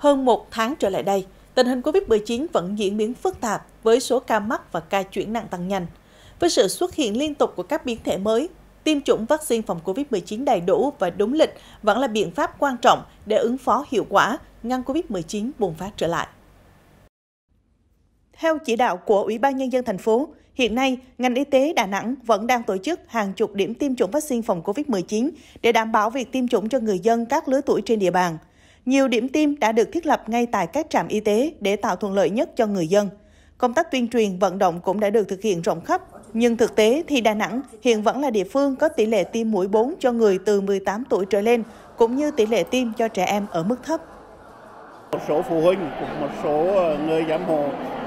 Hơn một tháng trở lại đây, tình hình Covid-19 vẫn diễn biến phức tạp với số ca mắc và ca chuyển nặng tăng nhanh. Với sự xuất hiện liên tục của các biến thể mới, tiêm chủng vaccine phòng Covid-19 đầy đủ và đúng lịch vẫn là biện pháp quan trọng để ứng phó hiệu quả, ngăn Covid-19 bùng phát trở lại. Theo chỉ đạo của Ủy ban Nhân dân thành phố, hiện nay, ngành y tế Đà Nẵng vẫn đang tổ chức hàng chục điểm tiêm chủng vaccine phòng Covid-19 để đảm bảo việc tiêm chủng cho người dân các lứa tuổi trên địa bàn. Nhiều điểm tiêm đã được thiết lập ngay tại các trạm y tế để tạo thuận lợi nhất cho người dân. Công tác tuyên truyền vận động cũng đã được thực hiện rộng khắp, nhưng thực tế thì Đà Nẵng hiện vẫn là địa phương có tỷ lệ tiêm mũi 4 cho người từ 18 tuổi trở lên, cũng như tỷ lệ tiêm cho trẻ em ở mức thấp. Một số phụ huynh cùng một số người giám hộ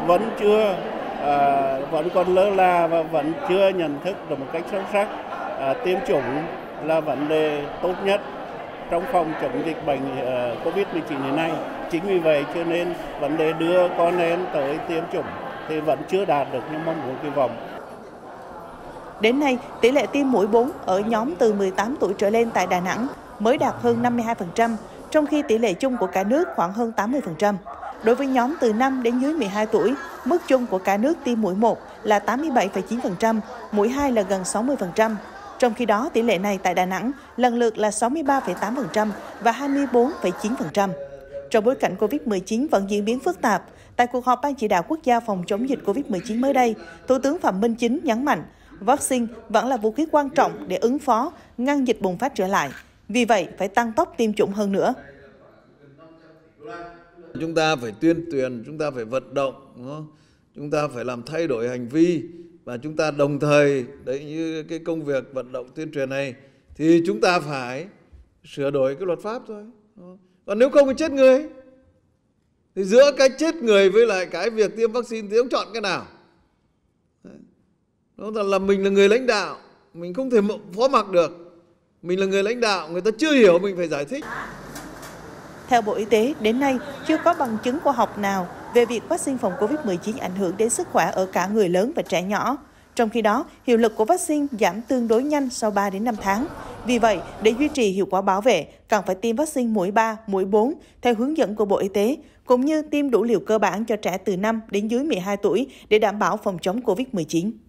vẫn còn lơ là và vẫn chưa nhận thức được một cách sâu sắc tiêm chủng là vấn đề tốt nhất trong phòng chống dịch bệnh Covid-19 hiện nay. Chính vì vậy cho nên vấn đề đưa con em tới tiêm chủng thì vẫn chưa đạt được như mong muốn kỳ vọng. Đến nay, tỷ lệ tiêm mũi 4 ở nhóm từ 18 tuổi trở lên tại Đà Nẵng mới đạt hơn 52%, trong khi tỷ lệ chung của cả nước khoảng hơn 80%. Đối với nhóm từ 5 đến dưới 12 tuổi, mức chung của cả nước tiêm mũi 1 là 87,9%, mũi 2 là gần 60%. Trong khi đó, tỷ lệ này tại Đà Nẵng lần lượt là 63,8% và 24,9%. Trong bối cảnh Covid-19 vẫn diễn biến phức tạp, tại cuộc họp Ban chỉ đạo quốc gia phòng chống dịch Covid-19 mới đây, Thủ tướng Phạm Minh Chính nhấn mạnh, vaccine vẫn là vũ khí quan trọng để ứng phó, ngăn dịch bùng phát trở lại. Vì vậy, phải tăng tốc tiêm chủng hơn nữa. Chúng ta phải tuyên truyền, chúng ta phải vận động, đúng không? Chúng ta phải làm thay đổi hành vi và chúng ta đồng thời, đấy như cái công việc vận động tuyên truyền này thì chúng ta phải sửa đổi cái luật pháp thôi. Còn nếu không thì chết người. Thì giữa cái chết người với lại cái việc tiêm vaccine thì ông chọn cái nào? Đó là mình là người lãnh đạo, mình không thể phó mặc được. Mình là người lãnh đạo, người ta chưa hiểu mình phải giải thích. Theo Bộ Y tế, đến nay chưa có bằng chứng khoa học nào về việc vaccine phòng Covid-19 ảnh hưởng đến sức khỏe ở cả người lớn và trẻ nhỏ. Trong khi đó, hiệu lực của vaccine giảm tương đối nhanh sau 3 đến 5 tháng. Vì vậy, để duy trì hiệu quả bảo vệ, cần phải tiêm vaccine mũi 3, mũi 4 theo hướng dẫn của Bộ Y tế, cũng như tiêm đủ liều cơ bản cho trẻ từ 5 đến dưới 12 tuổi để đảm bảo phòng chống Covid-19.